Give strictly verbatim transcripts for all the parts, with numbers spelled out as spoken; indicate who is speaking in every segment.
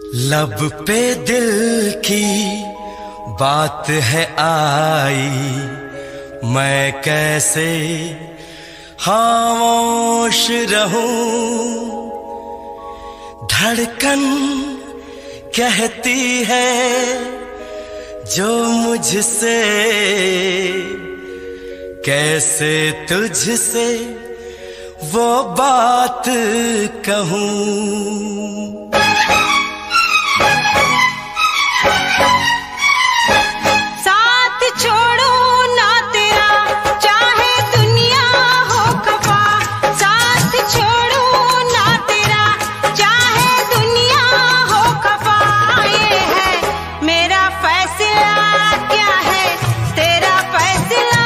Speaker 1: लब पे दिल की बात है आई, मैं कैसे खामोश रहूं। धड़कन कहती है जो मुझसे, कैसे तुझसे वो बात कहूं।
Speaker 2: साथ छोड़ो ना तेरा चाहे दुनिया हो खफा, साथ छोड़ो ना तेरा चाहे दुनिया हो खफा। ये है मेरा फैसला, क्या है तेरा फैसला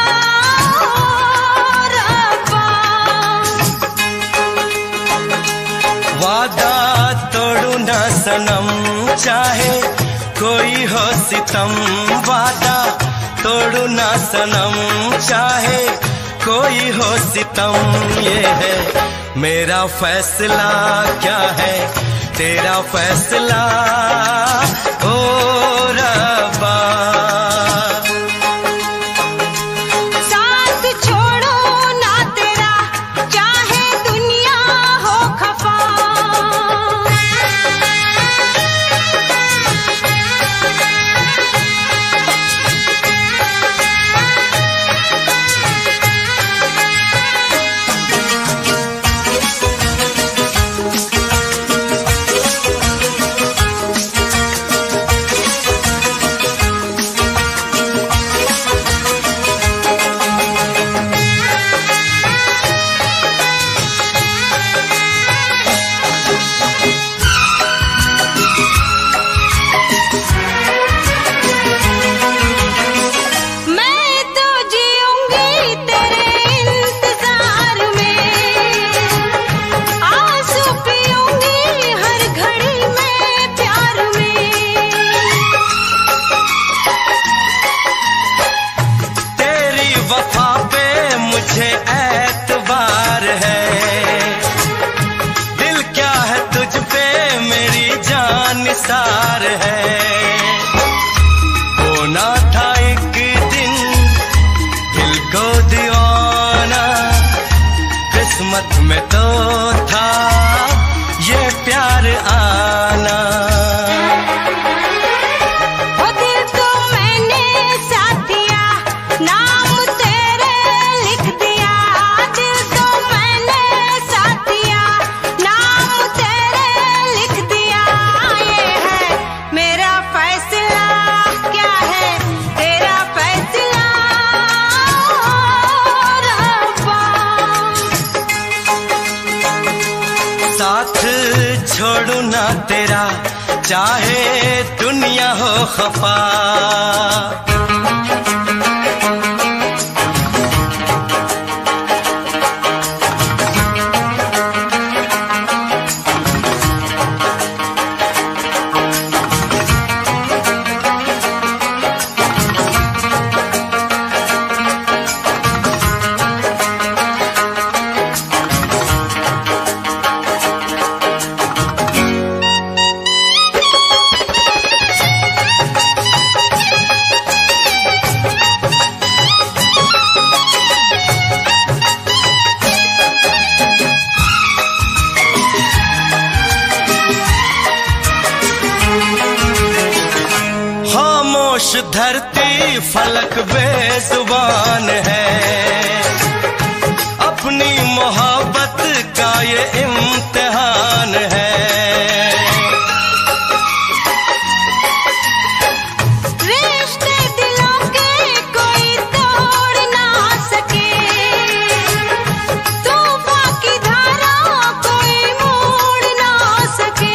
Speaker 2: रब्बा।
Speaker 1: वादा तोड़ू ना सनम चाहे कोई हो सितम, वादा तोड़ू ना सनम चाहे कोई हो सितम। ये है मेरा फैसला, क्या है तेरा फैसला ओ रब्बा।
Speaker 2: साथ छोड़ो ना तेरा चाहे दुनिया हो खफा।
Speaker 1: वफा पे मुझे एतबार है, दिल क्या है तुझ पे मेरी जान निसार है। होना था एक दिन दिल को दीवाना, किस्मत में तो था ये प्यार आना। साथ छोड़ू ना तेरा चाहे दुनिया हो खफा। खामोश धरती फलक बेजुबान है, अपनी मोहब्बत का ये इम्तिहान है।
Speaker 2: रिश्ते दिलों के कोई तोड़ ना सके, तूफान की धारा कोई मोड़ ना सके।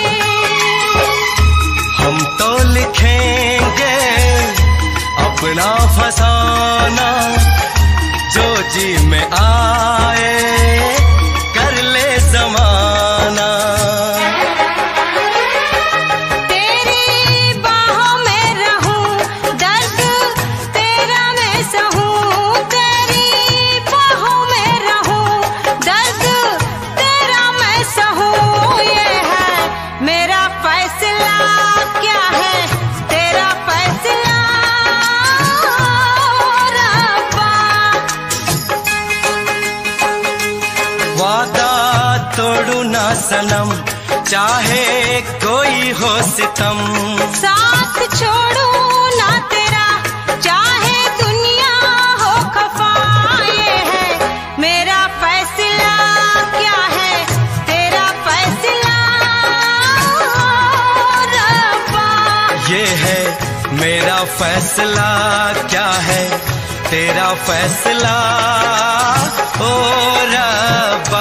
Speaker 1: हम तो लिखेंगे अपना फसाना, जो जी में आए कर ले ज़माना। सनम, चाहे कोई हो सितम।
Speaker 2: साथ छोड़ू ना तेरा, चाहे दुनिया हो खफा। ये है मेरा फैसला, क्या है तेरा फैसला रब्बा।
Speaker 1: ये है मेरा फैसला, क्या है तेरा फैसला ओ रब्बा।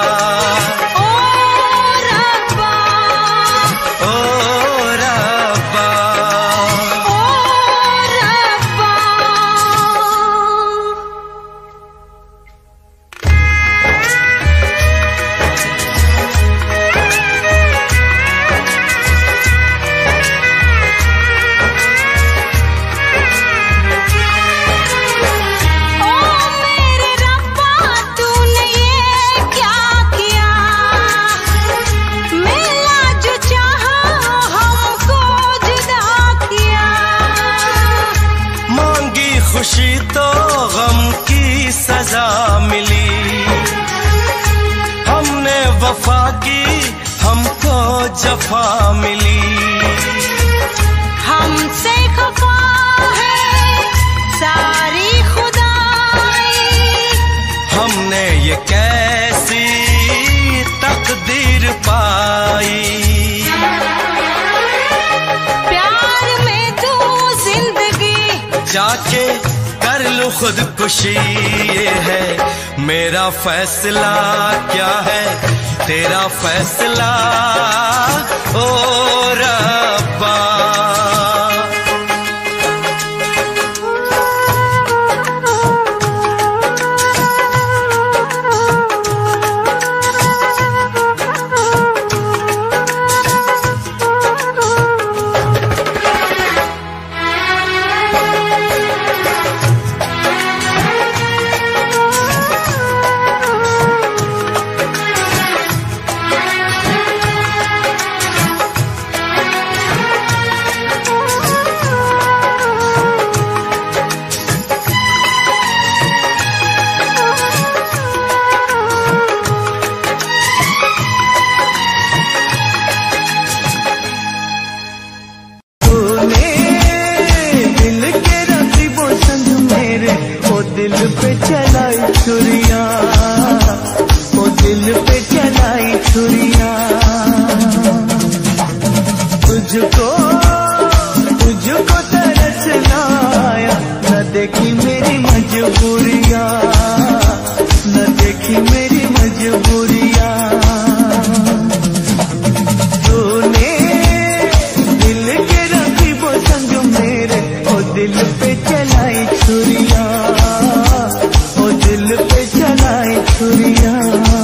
Speaker 1: खुशी तो गम की सजा मिली, हमने वफा की हमको जफा मिली।
Speaker 2: हमसे खफा है सारी खुदाई,
Speaker 1: हमने ये कैसी तकदीर पाई।
Speaker 2: प्यार में तू जिंदगी
Speaker 1: जाके कर लूं खुदकुशी, ये है मेरा फैसला, क्या है तेरा फैसला ओ रब्बा। दिल पे चलाई छुरियां, ओ दिल पे चलाई छुरियां। तुझको तुझको तरस लाया, न देखी मेरी मजबूरियां, न देखी मेरी मजबूरियां। तूने दिल के रखी वो संग मेरे, ओ दिल पे चलाई छुरियां, दिल पे चलाई छुरियां।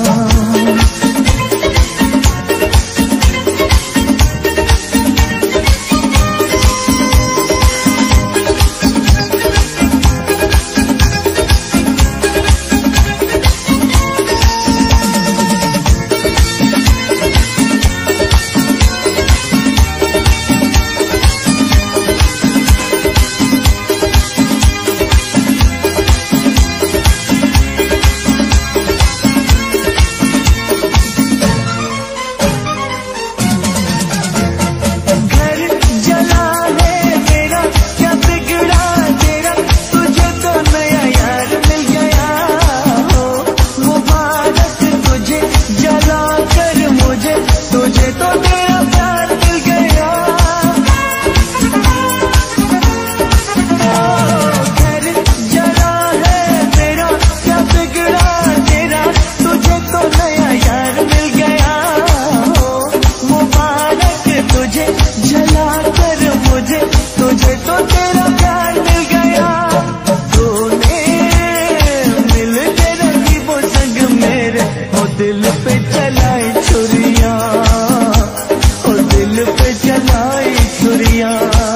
Speaker 1: दिल पे चलाई छुरियां, ओ दिल पे चलाई छुरियां।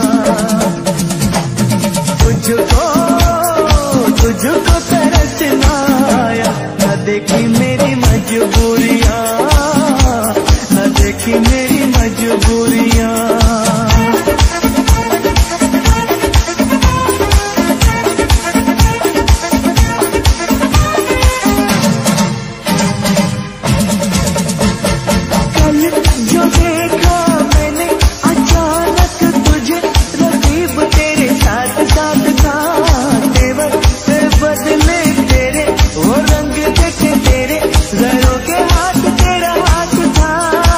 Speaker 1: तुझको तुझको तरस ना आया, न देखी मेरी मजबूरियां, न देखी मेरी मजबूरियां। जो देखा मैंने अचानक तुझे, रकीब तेरे साथ साथ था, तेवर से बदले तेरे वो रंग देखे तेरे, घरों के हाथ तेरा हाथ था।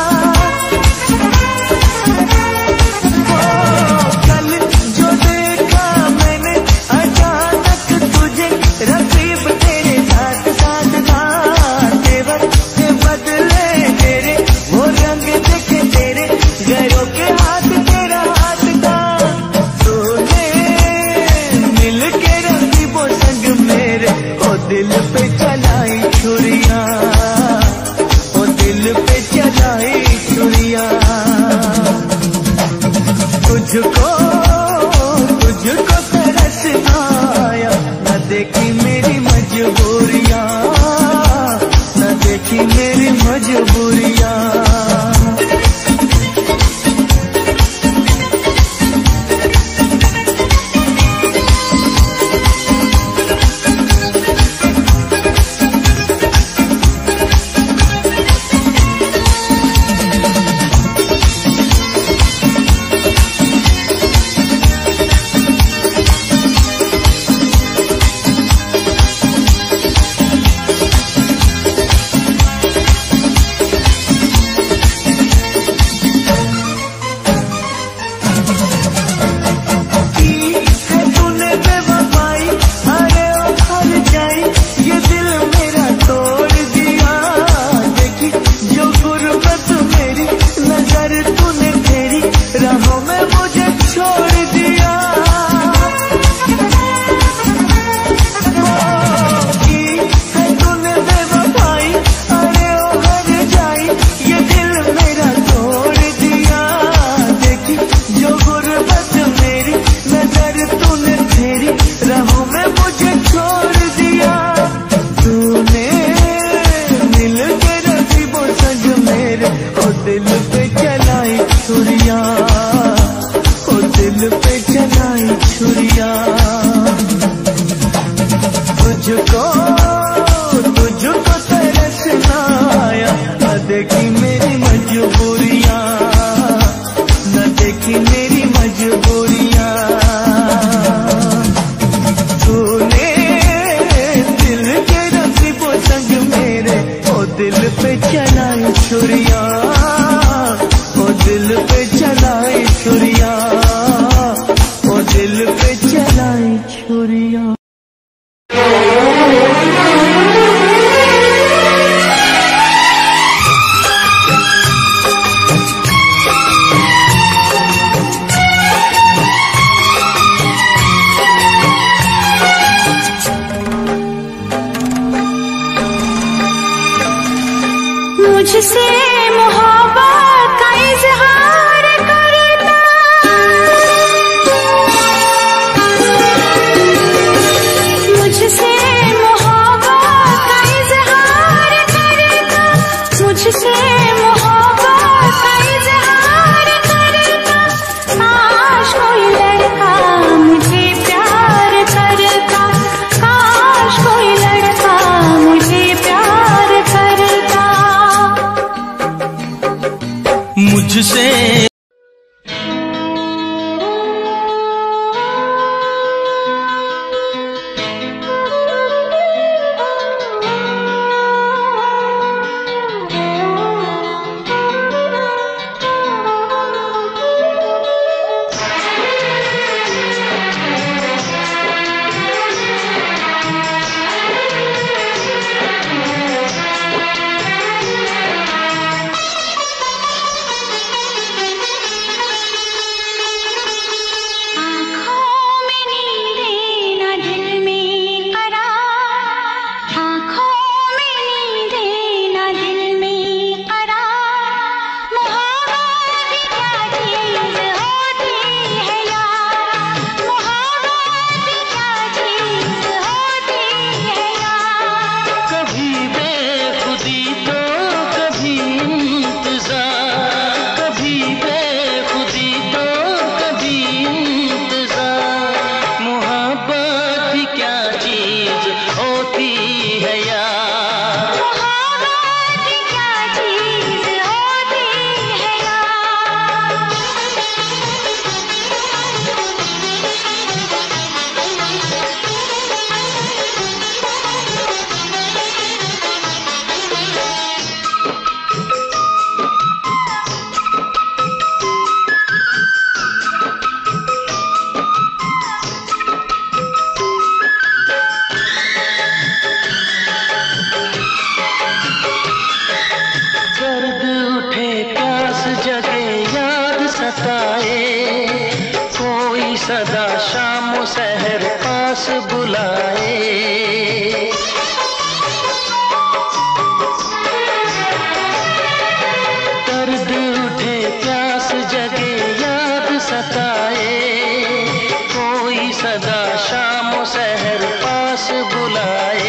Speaker 1: ओ, कल जो देखा मैंने अचानक तुझे, रकीब तेरे साथ साथ था, तेवर से बदले तेरे वो रंग देखे तेरे, घरों के हाथ तेरा हाथ था। तूने मिल के रकीबों संग मेरे ओ दिल पे चलाई छुरियां, ओ दिल पे चलाई छुरियां। तुझको तुझको तरस आया, न देखी मेरी मजबूरियां, न देखी मेरी मजबूरियां। तुझको तुझको तरस आया, न देखी मेरी मजबूरियां, न देखी मेरी मजबूरियां। तूने दिल के रकीबों संग मेरे ओ दिल पे चलाई छुरियां, ओ दिल पे चलाई छुरियां, ओ दिल पे चलाई छुरियां।
Speaker 2: मुझसे मोहब्बत का इजहार करता, मुझसे मोहब्बत का इजहार करता, मुझसे मोहब्बत का इजहार करता। काश कोई लड़का मुझे प्यार करता, काश कोई लड़का मुझे प्यार करता।
Speaker 1: मुझसे पास बुलाए। दर्द उठे प्यास जगे याद सताए, कोई सदा शाम सहर पास बुलाए।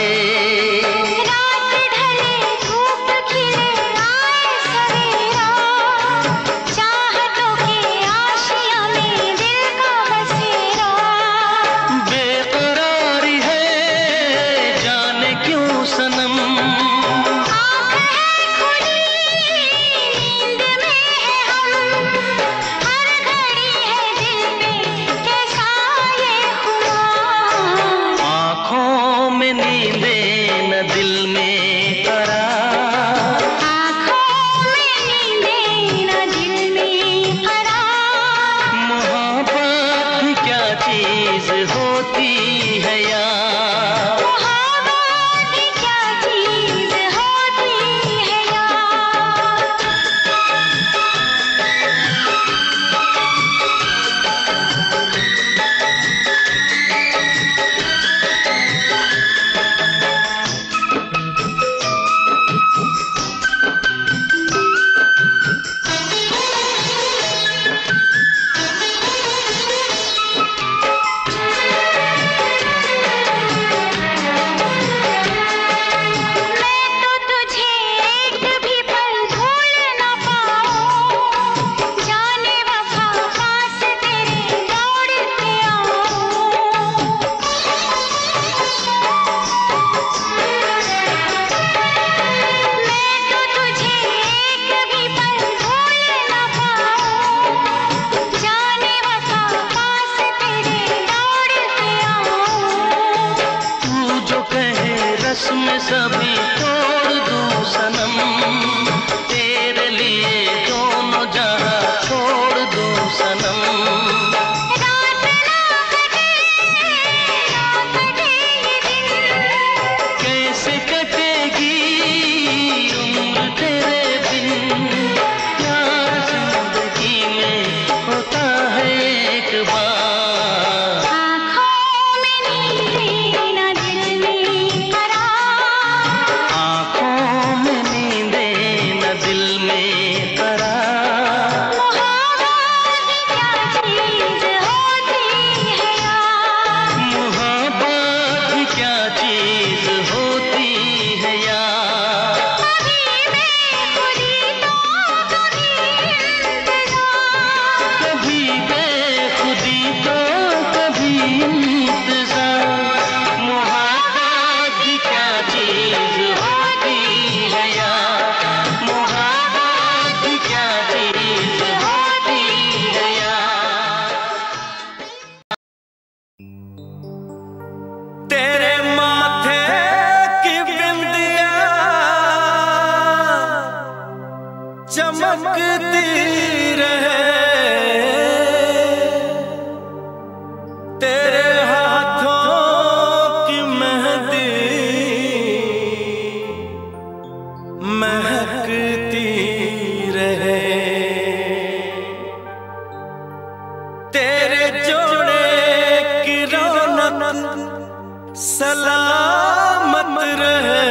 Speaker 3: सलामत रहे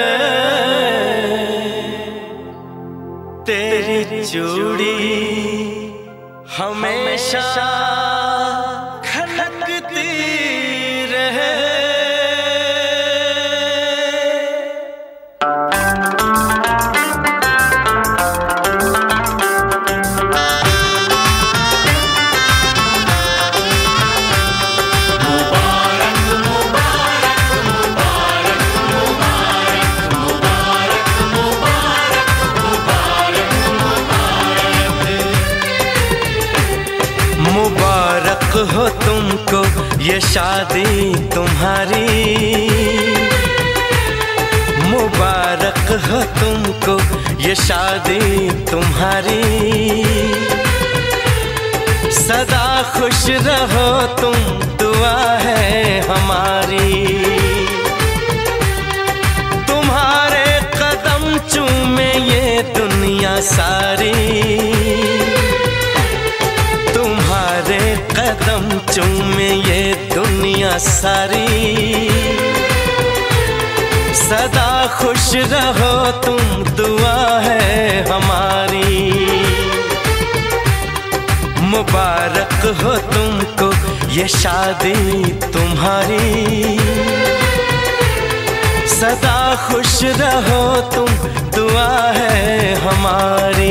Speaker 3: तेरी चूड़ी हमेशा खनकती रहे। मुबारक हो तुमको ये शादी तुम्हारी, मुबारक हो तुमको ये शादी तुम्हारी। सदा खुश रहो तुम दुआ है हमारी। तुम्हारे कदम चूमे ये दुनिया सारी, तुम्हारे कदम चूमे ये दुनिया सारी। सदा खुश रहो तुम, दुआ है हमारी। मुबारक हो तुमको ये शादी तुम्हारी। सदा खुश रहो तुम, दुआ है हमारी।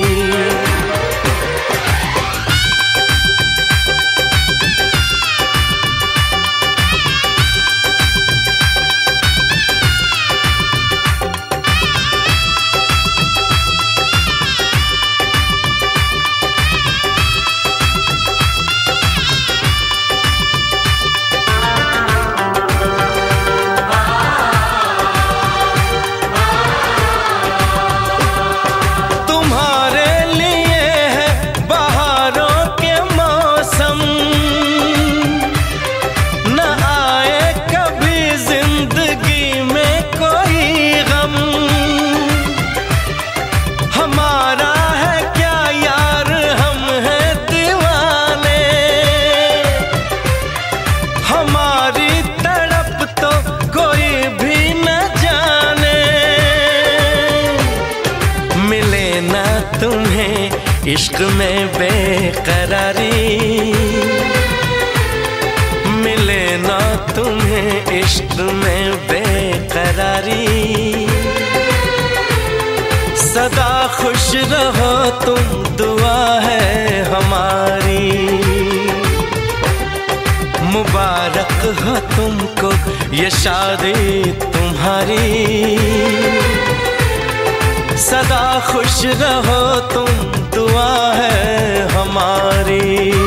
Speaker 3: इश्क में बेकरारी मिले ना तुम्हें, इश्क में बेकरारी। सदा खुश रहो तुम, दुआ है हमारी। मुबारक हो तुमको ये शादी तुम्हारी। सदा खुश रहो तुम, दुआ है हमारी।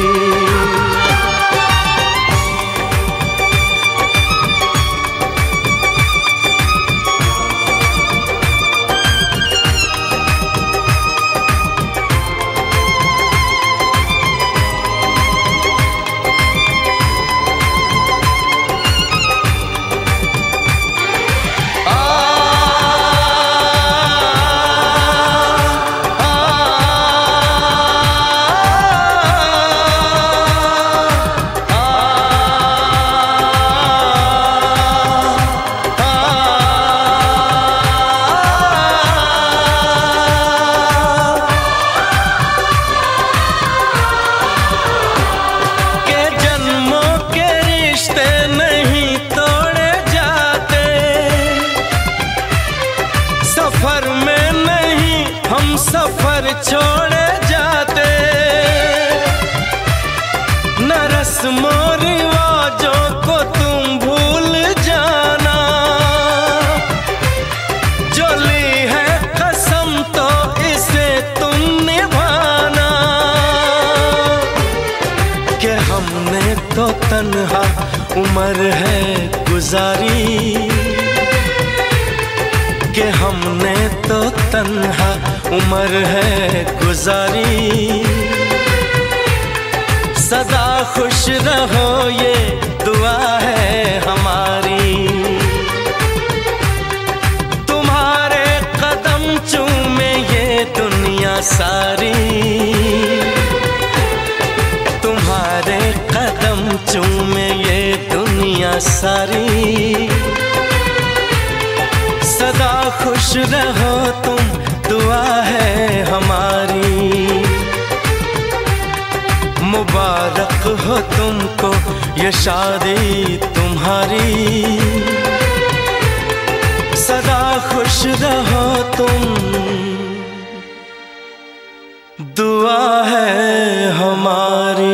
Speaker 3: सफर छोड़े जाते न, रस्मों रिवाजों को तुम भूल जाना। जो ली है कसम तो इसे तुम निभाना। कि हमने तो तन्हा उम्र है गुजारी। कि हमने तो तन्हा उम्र है गुजारी। सदा खुश रहो ये दुआ है हमारी। तुम्हारे कदम चूमे ये दुनिया सारी। तुम्हारे कदम चूमे ये दुनिया सारी। सदा खुश रहो तुम, दुआ है हमारी। मुबारक हो तुमको ये शादी तुम्हारी। सदा खुश रहो तुम, दुआ है हमारी।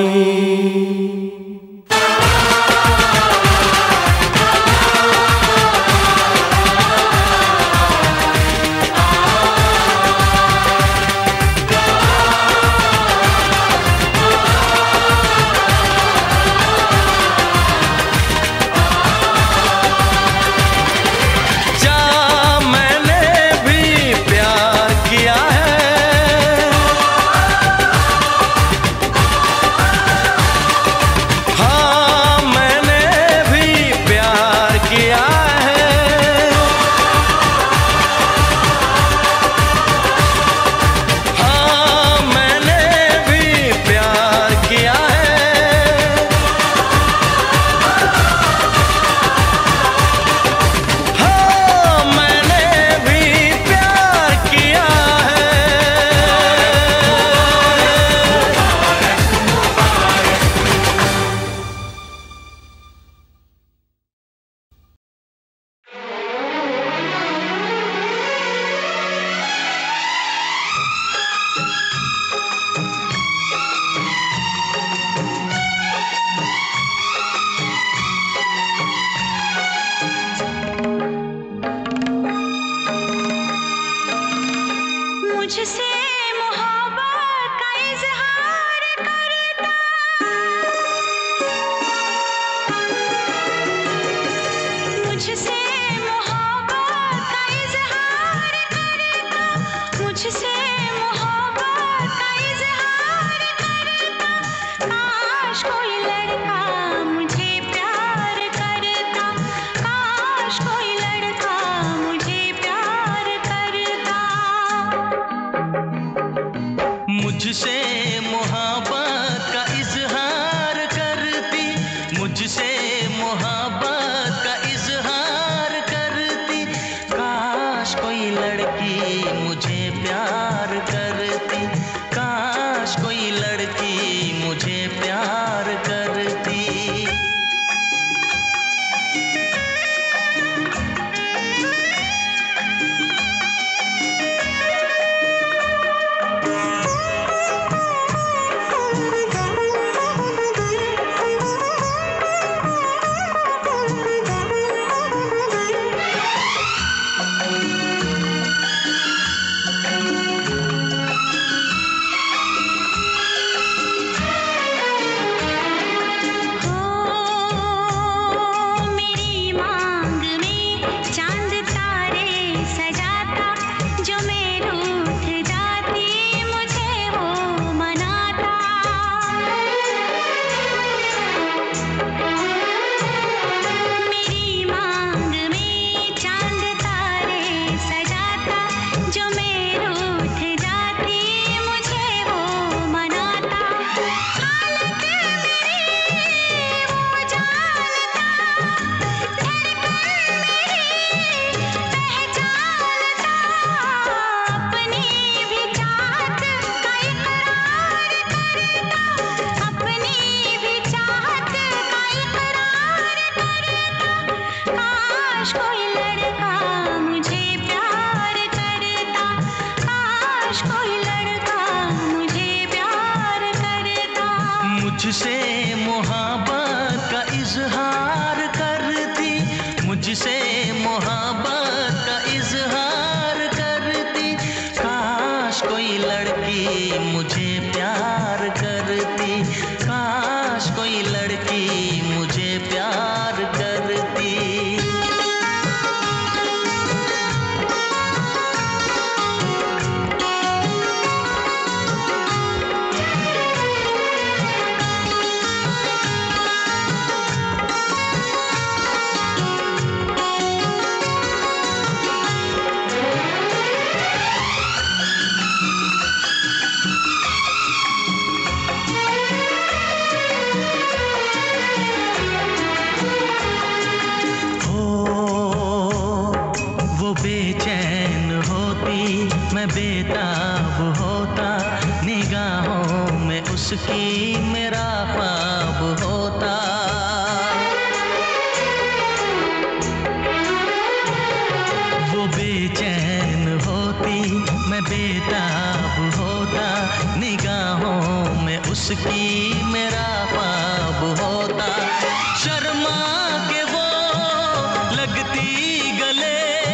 Speaker 3: मुझसे मोहब्बत का इजहार करती, मुझसे मोहब्बत का इजहार करती। काश कोई लड़की मुझे प्यार करती, काश कोई लड़की मुझे प्यार करती। बेचैन होती मैं बेताब होता, निगाहों में उसकी मेरा ख्वाब होता। वो बेचैन होती मैं बेताब होता, निगाहों में उसकी मेरा ख्वाब होता। शर्मा के वो लगती गले,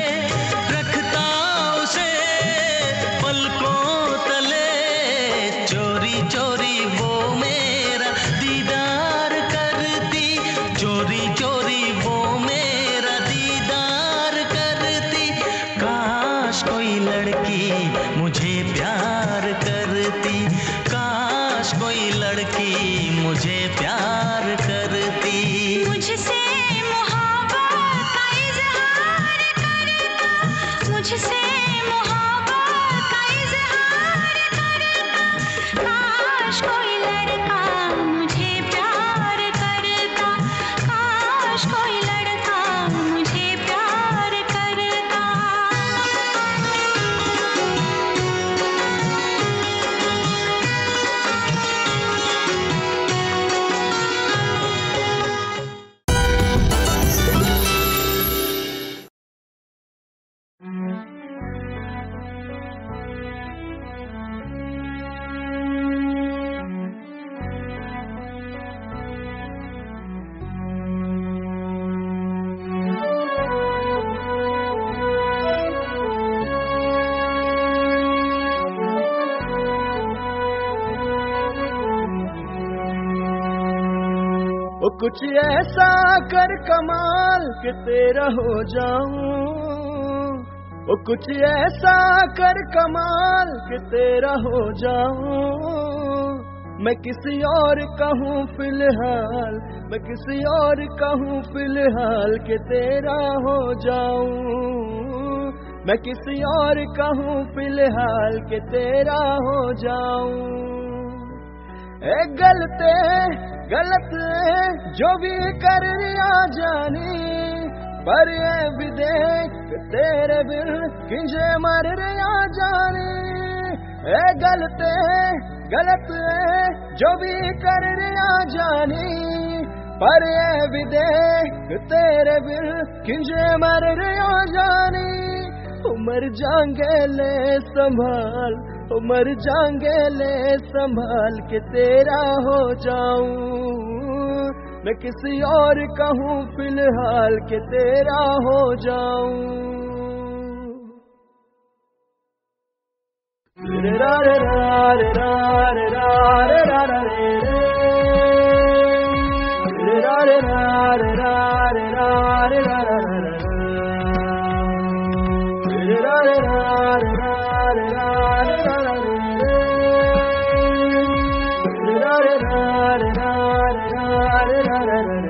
Speaker 3: चोरी वो मेरा दीदार करती, चोरी चोरी वो मेरा दीदार करती। काश कोई लड़की मुझे प्यार करती, काश कोई लड़की मुझे प्यार करती।
Speaker 2: मुझसे मोहब्बत का इजहार करता, मुझसे मोहब्बत का इजहार करता। काश कोई लड़का मुझे प्यार करता, काश कोई लड़का मुझे प्यार करता।
Speaker 1: ओ कुछ ऐसा कर कमाल कि तेरा हो जाऊं, ओ कुछ ऐसा कर कमाल कि तेरा हो जाऊं। मैं किसी और कहूँ फिलहाल, मैं किसी और कहूँ फिलहाल कि तेरा हो जाऊं। मैं किसी और कहूँ फिलहाल कि तेरा हो जाऊं। ए गलते गलत है जो भी कर रिया जानी, पर ये भी देख तेरे बिन किंजे मर रिया जानी। ए गलते गलत है जो भी कर रिया जानी, पर ये भी देख तेरे बिन किंजे मर रिया जानी। उमर जाएंगे ले संभाल, उमर जाएंगे ले संभाल के तेरा हो जाऊं। मैं किसी और कहूँ फिलहाल के तेरा हो जाऊं। रे रा रे रा रे रा रे रा रे रा रा रे रे रा रे रा रे रा रे रा रे रा रा रे रा रे रा रे रा रे रा रे रा रा रे रा रे रा रे रा रे रा।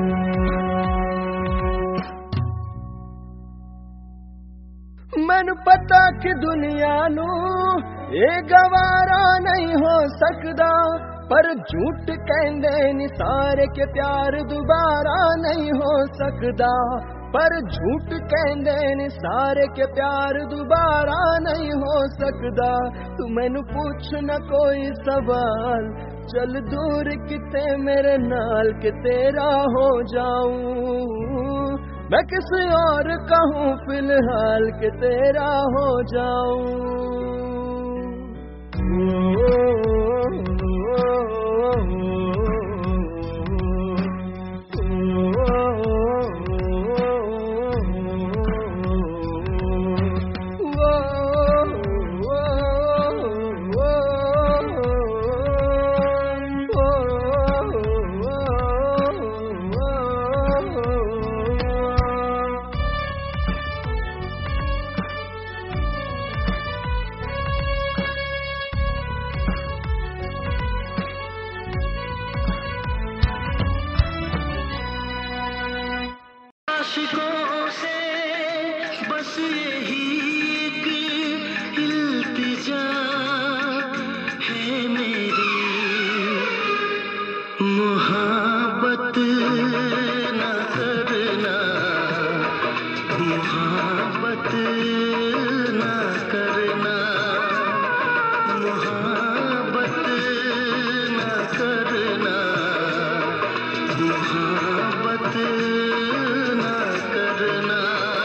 Speaker 1: मैनू पता कि दुनिया नू ये गवारा नहीं हो सकदा, पर झूठ कहंदे नी सारे के प्यार दोबारा नहीं हो सकदा। पर झूठ कहंदे नी सारे के प्यार दोबारा नहीं हो सकदा। तू मैनू पूछ न कोई सवाल, चल दूर किते मेरे नाल के तेरा हो जाऊं। मैं किसी और कहूँ फिलहाल के तेरा हो जाऊं। ओ, ओ, ओ, ओ, ओ, आशिकों से बस यही एक इल्तिजा है मेरी, मोहब्बत न करना, मोहब्बत न करना, मोहब्बत न करना, मोहब्बत न करना।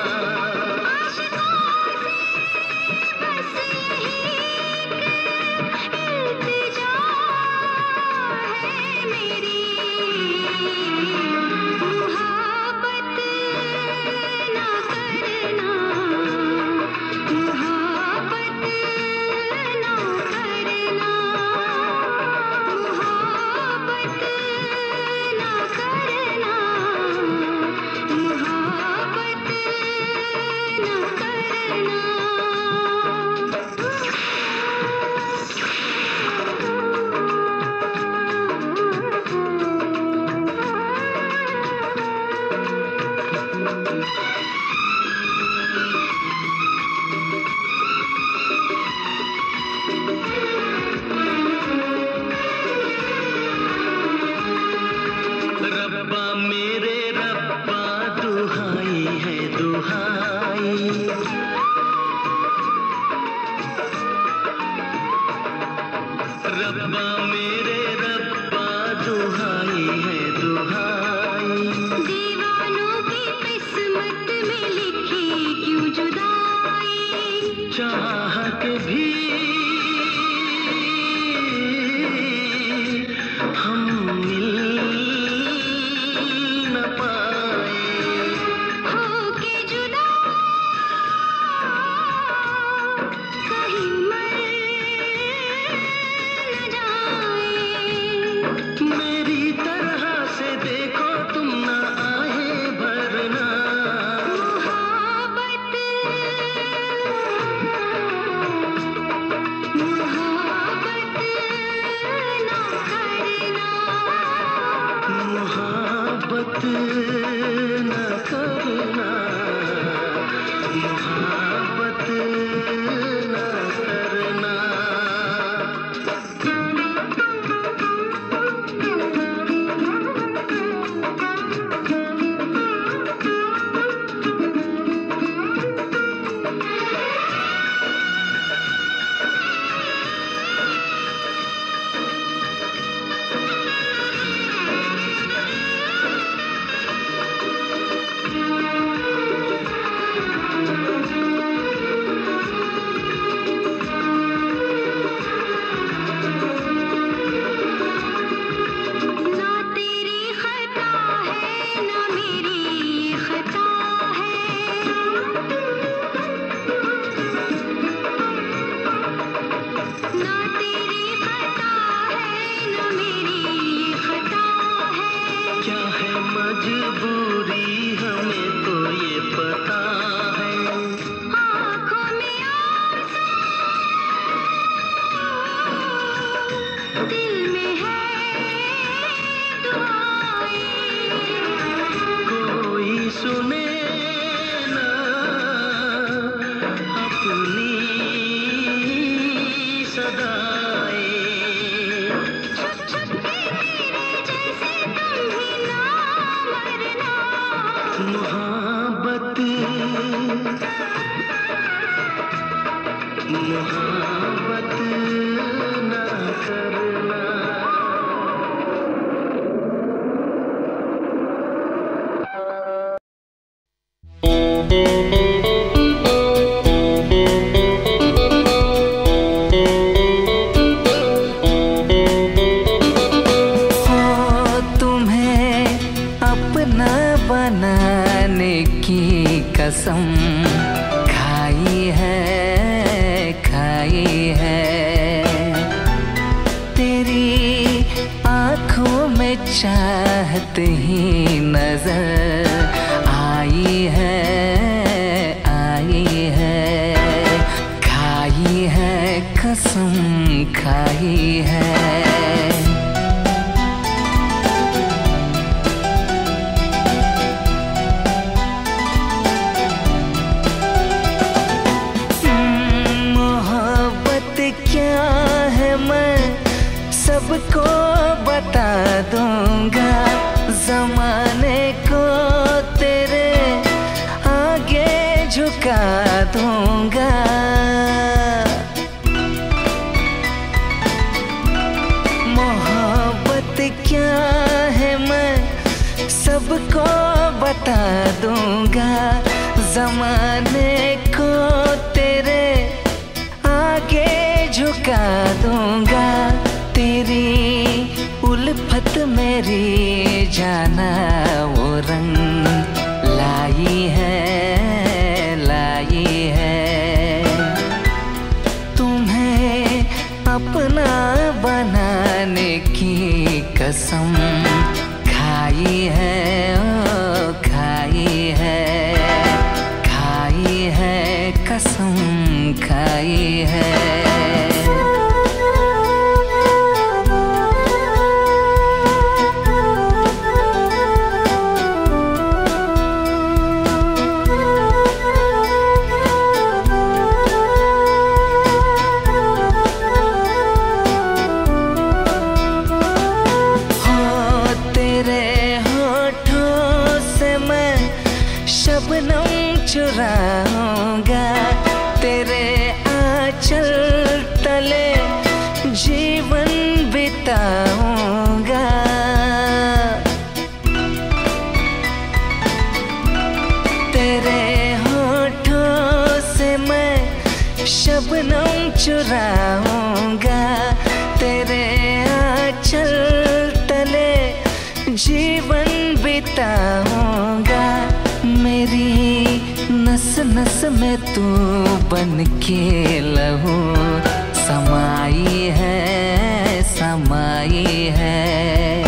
Speaker 1: रब्बा मेरे रब्बा दुहाई है दुहाई, रब्बा मेरे रब्बा दुहाई है दुहाई।
Speaker 2: दीवानों की किस्मत में लिखी क्यों जुदाई,
Speaker 1: चाह के भी हम मिल न पाए,
Speaker 2: होके जुदा कहीं मर न जाए।
Speaker 1: मेरी तरह से देखो तुम ना आहे भरना,
Speaker 2: मोहब्बत मोहब्बत ना करना,
Speaker 1: मोहब्बत न करना, मोहब्बत न करना।
Speaker 2: ना तेरी खता है ना मेरी खता है, ना तेरी खता है ना मेरी खता है।
Speaker 1: क्या है मजबूरी हमें तो ये पता है,
Speaker 2: आँखों में आंसू, दिल में है दुआएं,
Speaker 1: कोई सुने ना अपनी सदाएं।
Speaker 2: छुप छुप के मेरे जैसे तुम भी ना मरना,
Speaker 1: मोहब्बत मोहब्बत न करना।
Speaker 4: हो तुम्हें अपना बनाने की कसम खाई है, खाई है। तेरी आँखों में चाहत ही नजर आई है, आई है। खाई है कसम, खाई है। सबको बता दूंगा, जमाने को तेरे आगे झुका दूंगा। मोहब्बत क्या है मैं सबको बता दूंगा, जमाने को तेरे आगे झुका दूंगा। तेरी उल्फत मेरी जाना वो रंग लाई है, लाई है। तुम्हें अपना बनाने की कसम खाई है, ओ खाई है, खाई है कसम खाई है। शबनम चुराऊंगा, तेरे आंचल तले जीवन बिताऊंगा। तेरे होठों से मैं शबनम चुराऊंगा, तेरे आंचल तले जीवन बिताऊंगा। मेरी नस नस में तू बन के लहू समाई है, समाई है।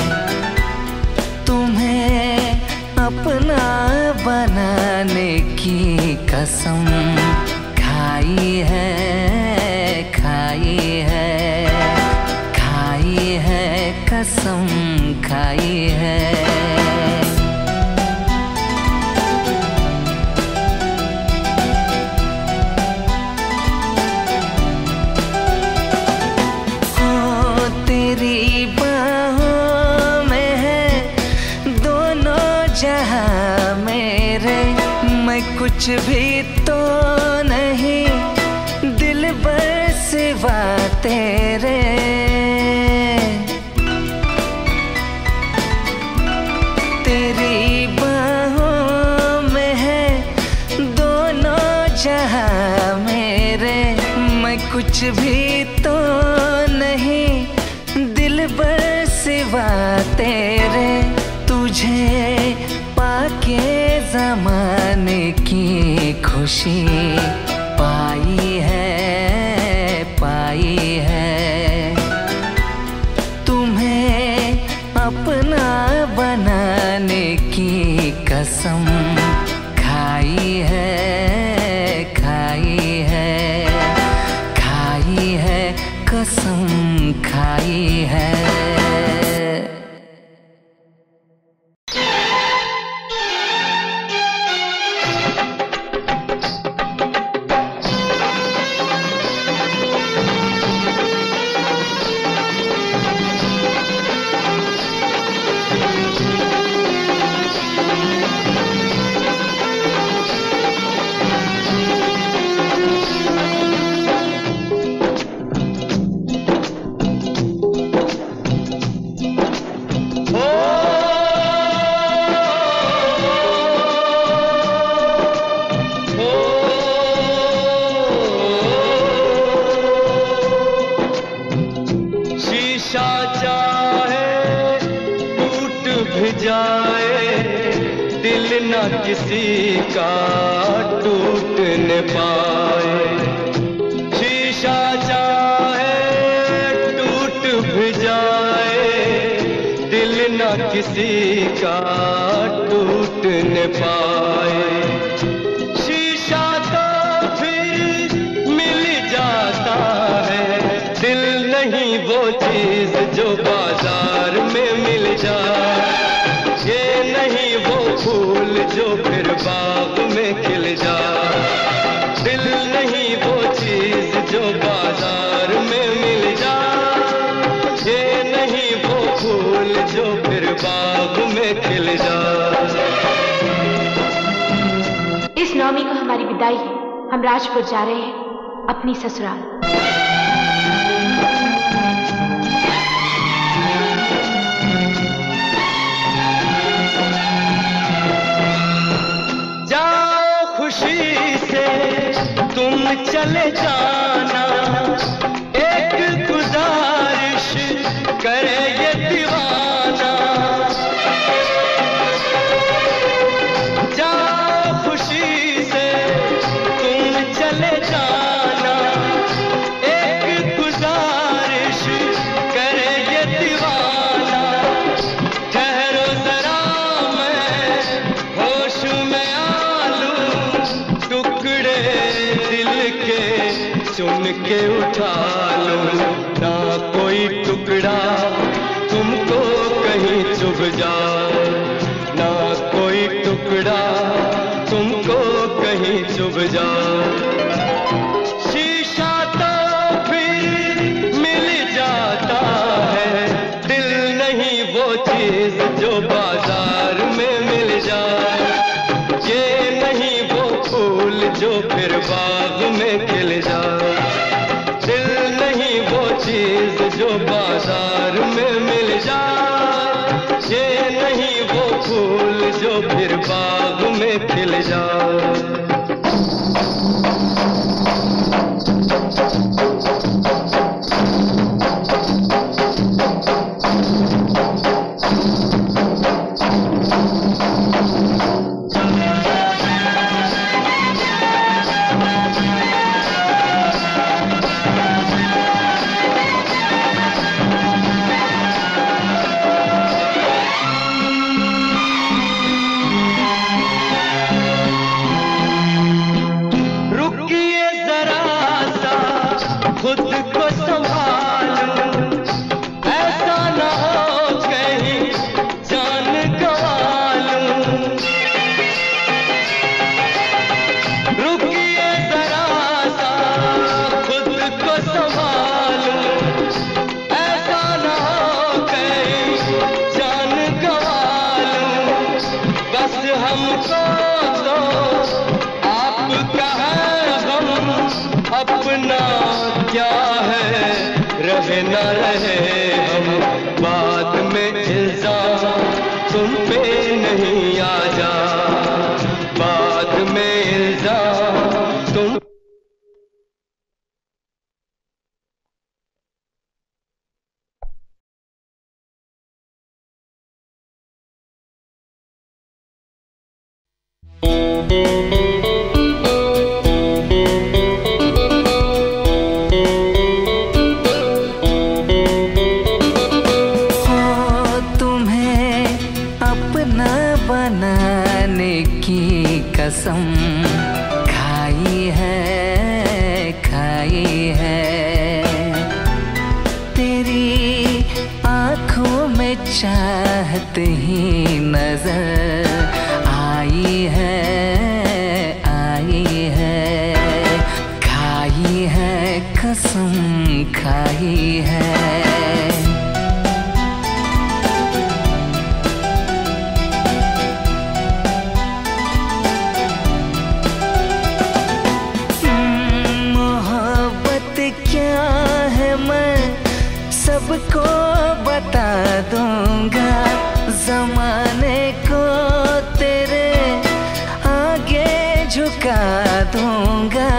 Speaker 4: तुम्हें अपना बनाने की कसम खाई है, खाई है, खाई है कसम खाई है। तेरी बाहों में है दोनों जहां मेरे, मैं कुछ भी तो नहीं दिलबर सिवा तेरे। तेरी बाहों में है दोनों जहां मेरे, मैं कुछ भी तो नहीं दिलबर सिवा तेरे। तुझे पाके ज़माने की खुशी पाई है, पाई है। तुम्हें अपना बनाने की कसम खाई है, खाई है, खाई है कसम खाई है।
Speaker 1: किसी का टूट न पाए, शीशा चाहे टूट भी जाए, दिल न किसी का टूट न पाए। शीशा तो फिर मिल जाता है, दिल नहीं वो चीज जो बाजार में मिल जाए। ये नहीं वो फूल जो फिर बाग में खिल जाए, दिल नहीं वो चीज जो बाजार में मिल जाए। ये नहीं
Speaker 3: फूल जो फिर बाग में खिल जाए।
Speaker 5: इस नवमी को हमारी विदाई है। हम राजपुर जा रहे हैं अपनी ससुराल।
Speaker 3: जाओ खुशी से तुम चले जाना, एक गुजारिश करे ये दीवाना। जाओ खुशी से तुम चले जाना, एक गुजारिश करे ये दीवाना। ठहरो जरा मैं होश में आलूं, टुकड़े दिल के चुन के उठा लूं। ना कोई टुकड़ा तुमको कहीं चुभ जाए, ना कोई टुकड़ा तुमको कहीं चुभ जाए। शीशा तो फिर मिल जाता है, दिल नहीं वो चीज जो बाजार में मिल जाए। ये नहीं वो फूल जो फिर बाग में खिल जाए, दिल नहीं वो चीज जो बाजार में मिल जाए। ये नहीं वो फूल जो फिर बाग में खिल जाए। खुद को संभालूं, ऐसा ना हो कहीं जान गंवा लूं। रुकिए जरा सा खुद को संभालूं, ऐसा ना हो कहीं जान गंवा लूं। बस हमको तो आपका है गम, अपना क्या है रहे न रहे हम। बाद में इल्जाम तुम पे नहीं आ जा, बाद में इल्जाम तुम।
Speaker 4: कसम खाई है खाई है, तेरी आँखों में चाहत ही नजर आई है आई है। खाई है कसम खाई है। सबको बता दूंगा, जमाने को तेरे आगे झुका दूंगा।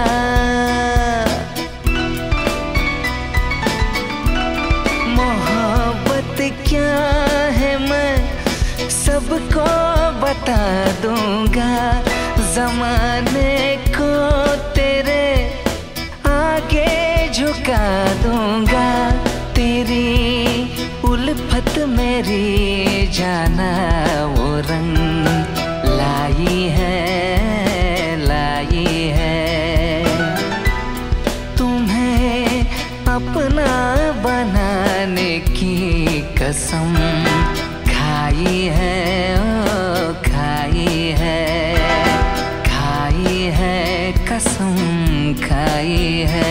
Speaker 4: मोहब्बत क्या है मैं सबको बता दूंगा, जमाने को तेरे आगे झुका दूंगा। तेरी उल्फत मेरी जाना वो रंग लाई है लाई है। तुम्हें अपना बनाने की कसम खाई है ओ खाई है खाई है कसम खाई है।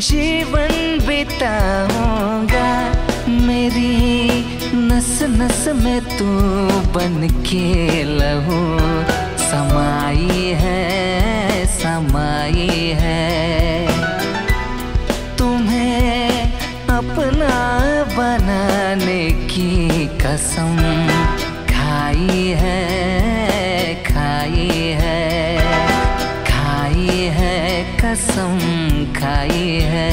Speaker 4: जीवन बिताऊंगा। मेरी नस नस में तू बन के लहू समाई है, समाई है। तुम्हें अपना बनाने की कसम खाई है, खाई है, खाई है, कसम खाई है।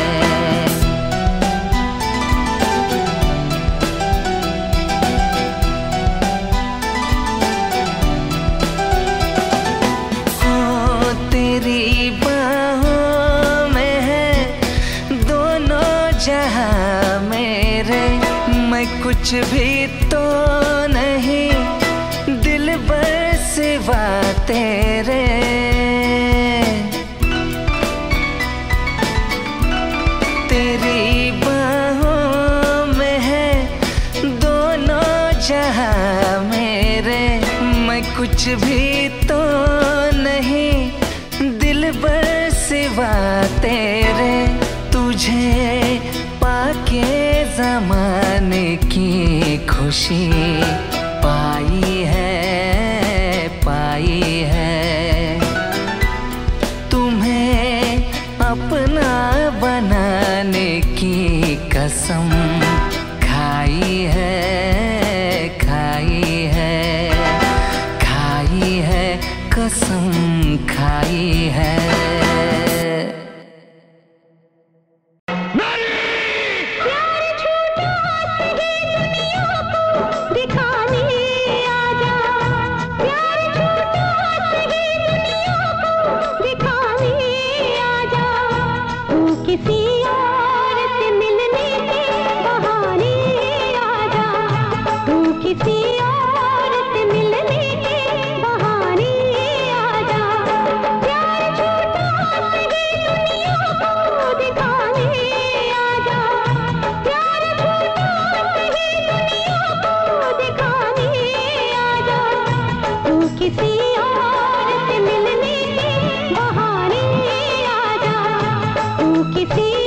Speaker 4: तेरी बाहों में है दोनों जहां मेरे, मैं कुछ भी तो नहीं दिलबर सिवा तेरे। तेरी बाहों में है दोनों जहां मेरे, मैं कुछ भी तो नहीं दिलबर सिवा तेरे। तुझे पाके ज़माने की खुशी पाई है, पाई है। तुम्हें अपना बनाने की कसम खाई है, खाई है, खाई है, कसम खाई है।
Speaker 2: किसी और से मिलने के बहाने आजा, तू किसी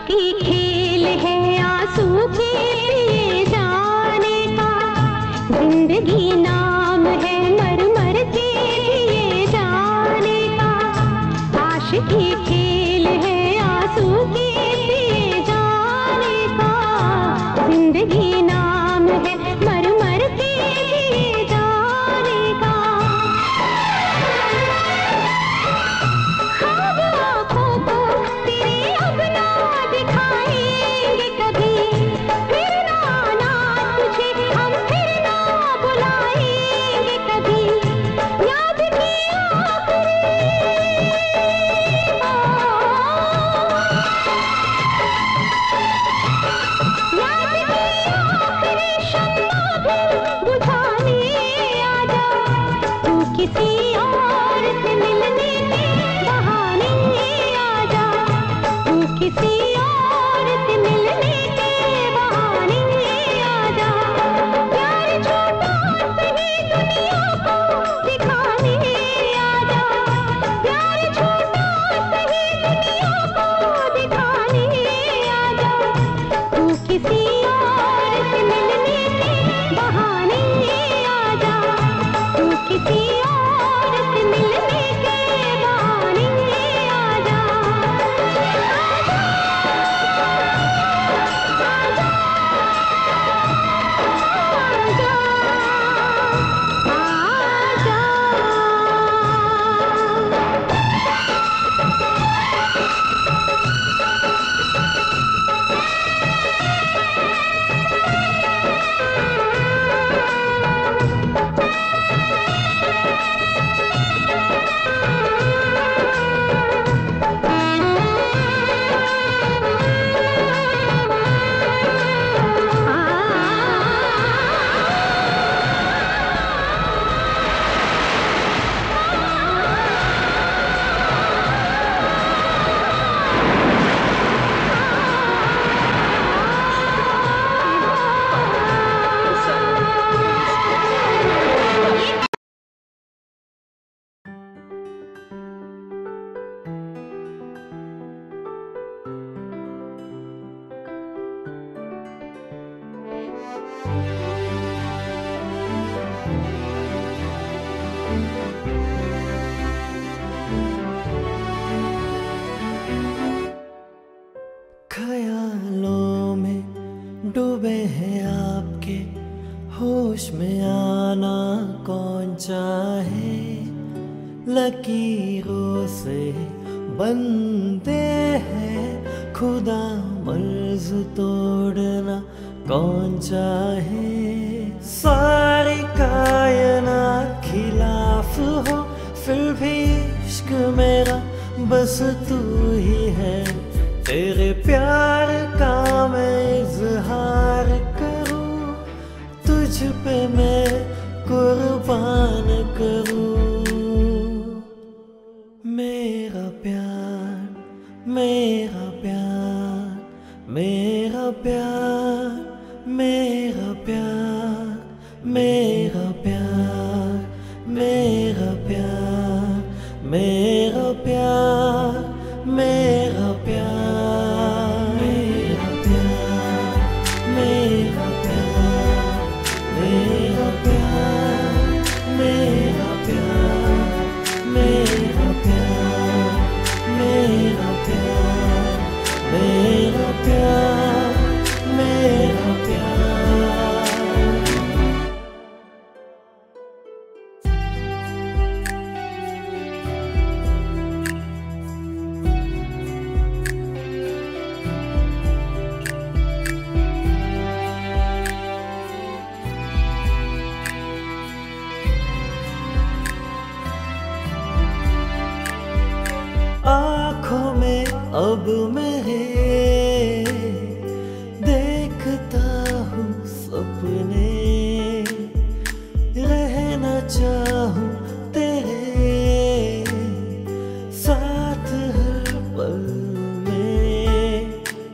Speaker 2: की खेल है आंसू के पिए जाने का, जिंदगी नाम है मर मर के पिए जाने का। आशिकी खेल है आंसू के पिए जाने का, जिंदगी नाम है मर मर के पिए जाने का। ख्वाब आँखों को तेरे अब ना दिखाएंगे कभी, फिर ना आना तुझे हम फिर ना बुलाएंगे कभी। याद किया याद किया आखिरी शम्मा भी बुझाने आजा, तू किसी और से मिलने के बहाने आजा, तू किसी और से मिलने के बहाने आजा। प्यार छोटा सही दुनिया को दिखाने आजा, प्यार छोटा सही दुनिया को दिखाने आजा, तू किसी और से मिलने के बहाने आजा, तू किसी और से मिलने के बहाने आजा।
Speaker 1: ख्यालों में डूबे हैं आपके, होश में आना कौन चाहे। लकीरों से बंदे हैं खुदा, मर्ज तोड़ना कौन चाहे। सारी कायनात खिलाफ हो, फिर भी इश्क मेरा बस तू ही है। तेरे प्यार का मैं इजहार करूं, तुझ पे मैं कुर्बान करूं। मेरा प्यार मेरा प्यार मेरा प्यार मेरा प्यार मेरा प्यार मेरा प्यार मेरा प्यार मेरा प्यार मेरा प्यार मेरा प्यार मेरा प्यार मेरा प्यार मेरा प्यार मेरा प्यार मेरा प्यार मेरा प्यार। आँखों में अब मेरे देखता हूँ सपने, रहना चाहूँ तेरे साथ हर पल में।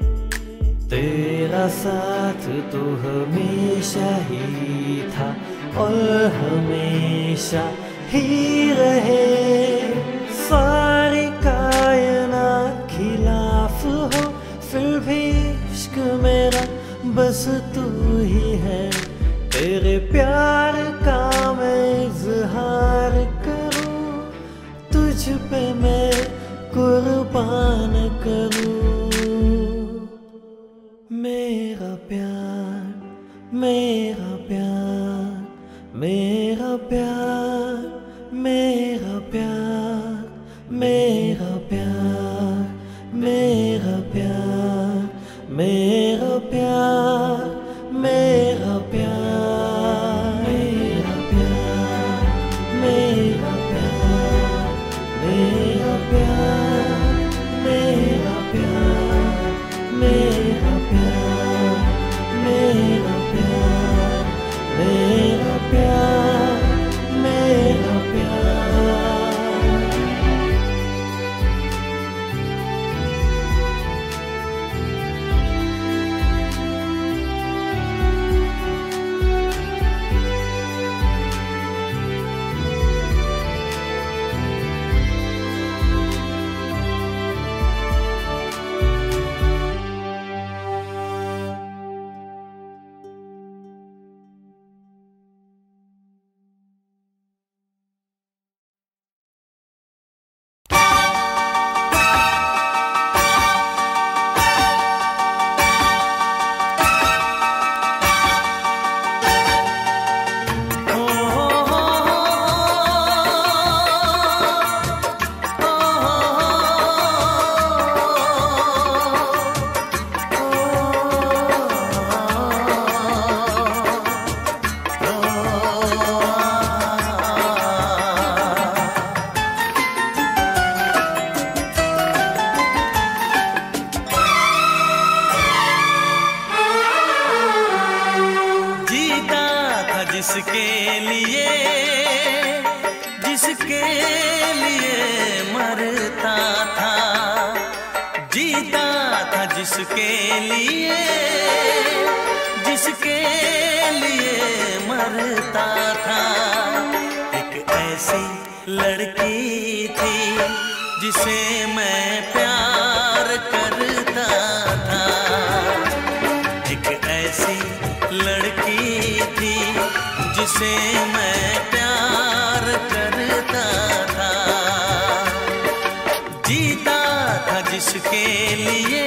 Speaker 1: तेरा साथ तो हमेशा ही था और हमेशा ही रहे। सारी कायनात खिलाफ हो, फिर बस तू ही है, तेरे प्यार का मैं इजहार करूं, तुझ पे मैं कुर्बान करूं। मेरा प्यार, मेरा प्यार, मेरा प्यार, मेरा प्यार, मेरा प्यार, मेरा प्यार, मेरा प्यार, मेरा प्यार, मेरा प्यार, मेरा प्यार, मेरा प्यार, मेरा प्यार, मेरा प्यार, मेरा प्यार, मेरा प्यार, मेरा प्यार।
Speaker 3: जिसके लिए जिसके लिए मरता था, जीता था जिसके लिए जिसके लिए मरता था। एक ऐसी लड़की थी जिसे मैं प्यार करता था, एक ऐसी लड़की थी जिसे मैं प्यार करता था। जीता था जिसके लिए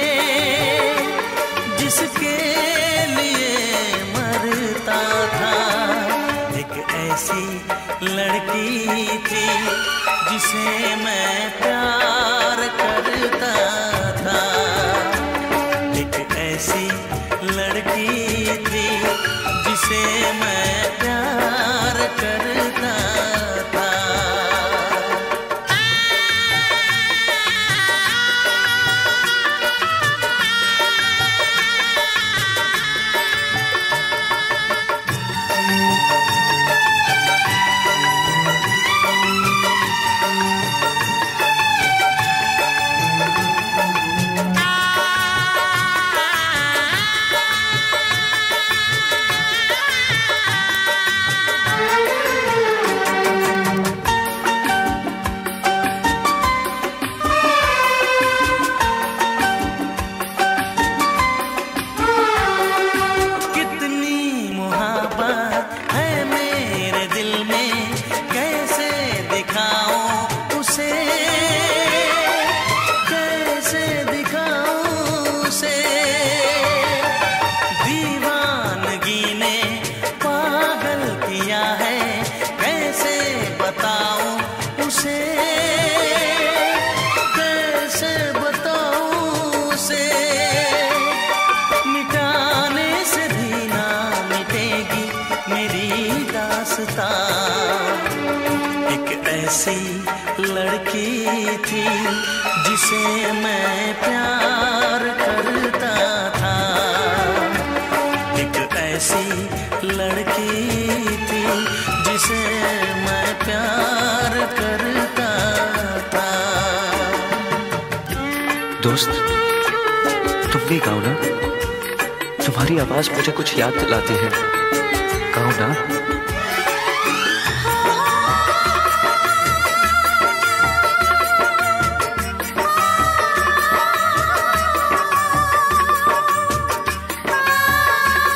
Speaker 3: जिसके लिए मरता था। एक ऐसी लड़की थी जिसे मैं प्यार करता था, एक ऐसी लड़की थी जिसे मैं प्यार करता था। एक ऐसी लड़की थी जिसे मैं प्यार करता था, एक ऐसी लड़की थी जिसे मैं प्यार करता था।
Speaker 6: दोस्त, तुम भी गाओ ना, तुम्हारी आवाज मुझे कुछ याद दिलाती है, गाओ ना।
Speaker 2: आ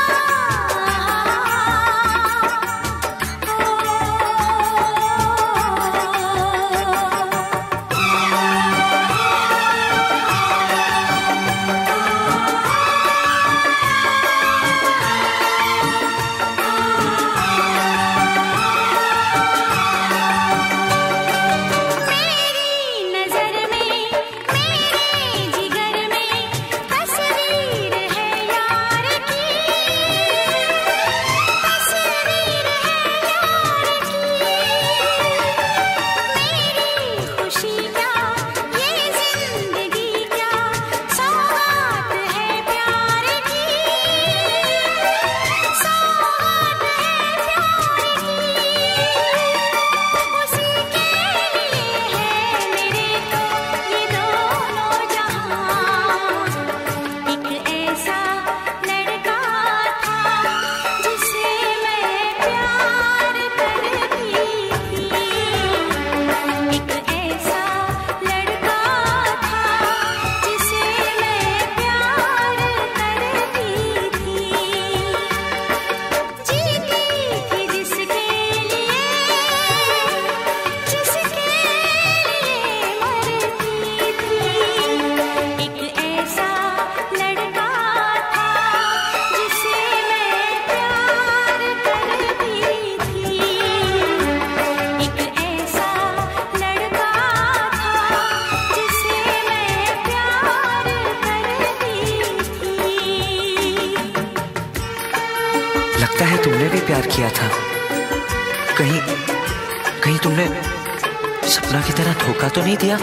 Speaker 6: प्यार किया था। कहीं कहीं तुमने सपना की तरह धोखा तो नहीं दिया?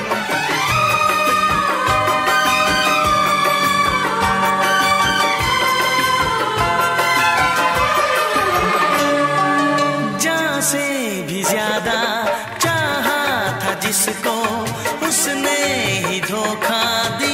Speaker 7: जान से भी ज्यादा चाहा था जिसको, उसने ही धोखा दिया।